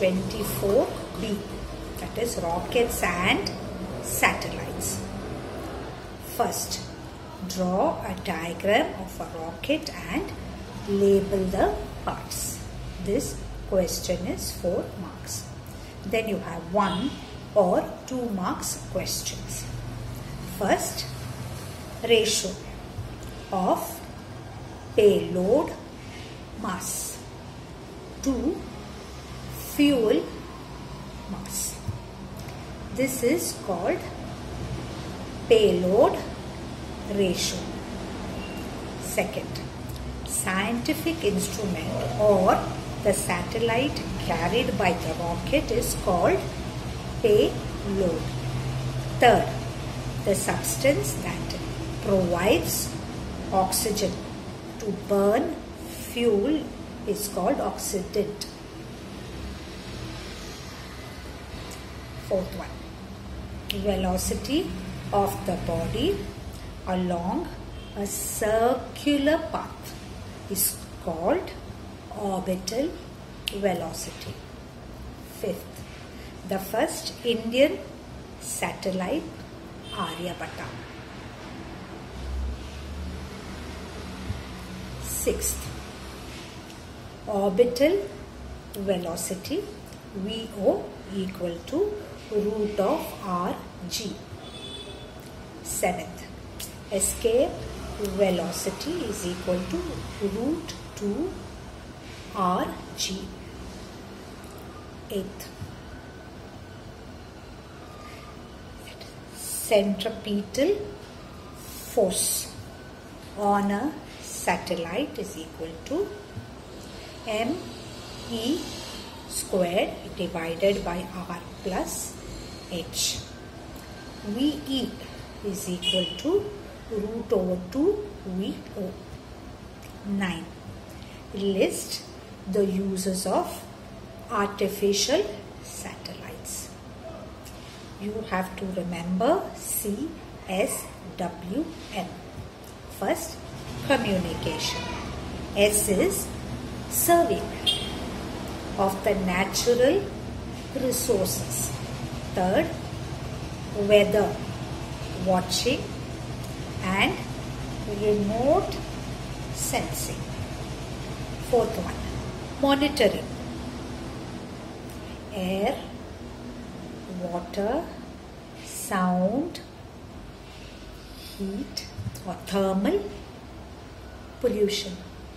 24b, that is rockets and satellites. First, draw a diagram of a rocket and label the parts. This question is 4 marks. Then you have 1 or 2 marks questions. First, ratio of payload mass to fuel mass. This is called payload ratio. Second, scientific instrument or the satellite carried by the rocket is called payload. Third, the substance that provides oxygen to burn fuel is called oxidant. Fourth one, velocity of the body along a circular path is called orbital velocity. Fifth, the first Indian satellite Aryabhatta. Sixth, orbital velocity VO equal to root of RG. Seventh, escape velocity is equal to root 2 RG. Eighth, centripetal force on a satellite is equal to ME squared divided by R plus H. VE is equal to root over 2 VO. 9. List the uses of artificial satellites. You have to remember CSWM. First, communication. S is survey of the natural resources. Third, weather watching and remote sensing. Fourth one, monitoring. Air, water, sound, heat or thermal pollution.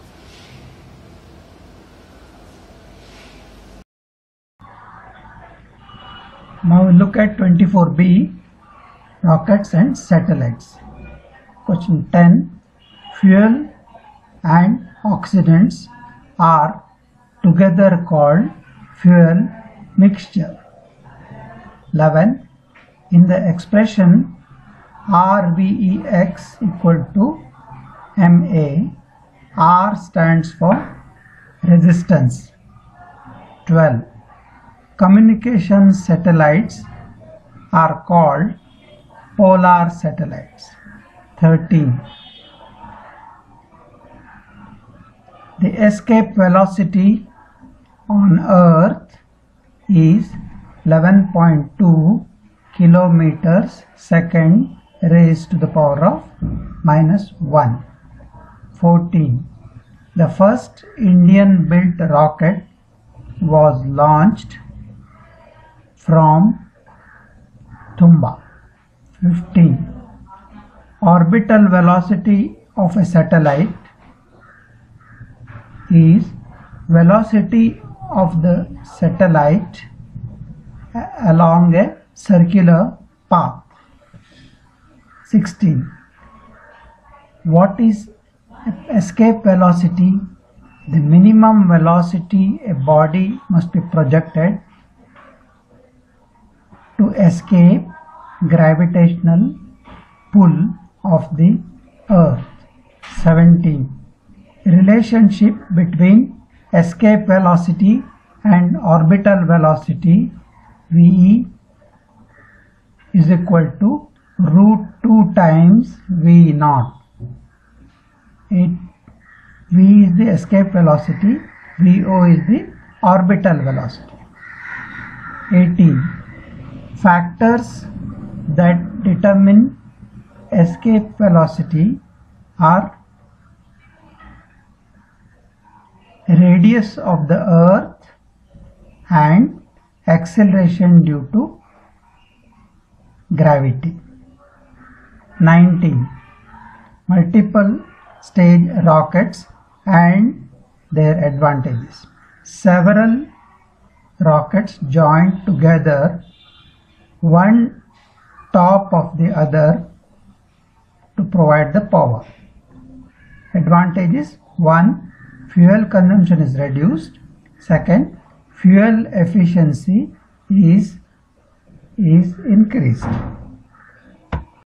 Now we look at 24b, rockets and satellites. Question 10, fuel and oxidants are together called fuel mixture. 11, in the expression RVEX equal to MA, R stands for resistance. 12, communication satellites are called polar satellites. 13, the escape velocity on Earth is 11.2 kilometers second raised to the power of -1. 14, the first Indian built rocket was launched from Tumba. 15, orbital velocity of a satellite is velocity of the satellite along a circular path. 16, what is escape velocity? The minimum velocity a body must be projected to escape gravitational pull of the Earth. 17, relationship between escape velocity and orbital velocity VE is equal to root 2 times V naught. V is the escape velocity, VO is the orbital velocity. 18. Factors that determine escape velocity are radius of the earth and acceleration due to gravity. 19. Multiple stage rockets and their advantages. Several rockets joined together, one top of the other, to provide the power. Advantages: 1. Fuel consumption is reduced. 2. Fuel efficiency is increased.